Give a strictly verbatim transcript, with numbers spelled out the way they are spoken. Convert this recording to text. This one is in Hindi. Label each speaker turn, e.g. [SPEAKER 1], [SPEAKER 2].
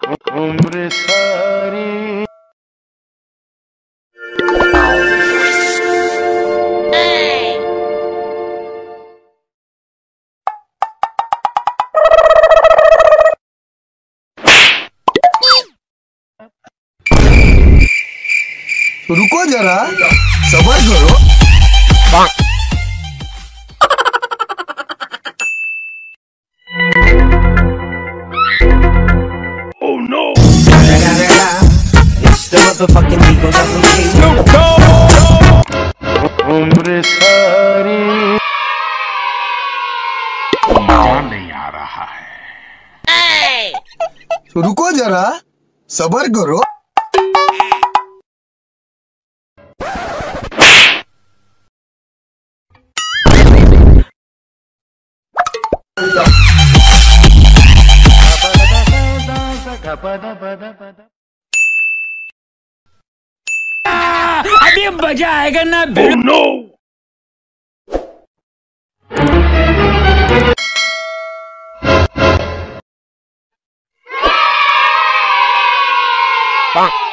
[SPEAKER 1] उम्र सारी
[SPEAKER 2] रुको जरा, सबर करो।
[SPEAKER 1] Oh no!
[SPEAKER 3] It's the motherfucking Eagle Double G.
[SPEAKER 1] Snoop Dogg! उम्र सारी मजा नहीं आ रहा है।
[SPEAKER 2] रुको जरा, सबर करो।
[SPEAKER 4] अभी मजा आएगा ना।
[SPEAKER 1] Oh no! Bonk.